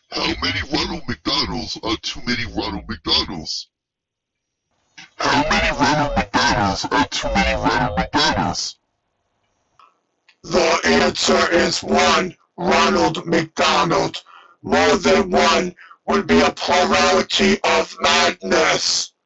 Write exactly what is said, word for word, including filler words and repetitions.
How many Ronald McDonalds are too many Ronald McDonalds? How many Ronald McDonalds are too many Ronald McDonalds? The answer is one, Ronald McDonald. More than one would be a plurality of madness.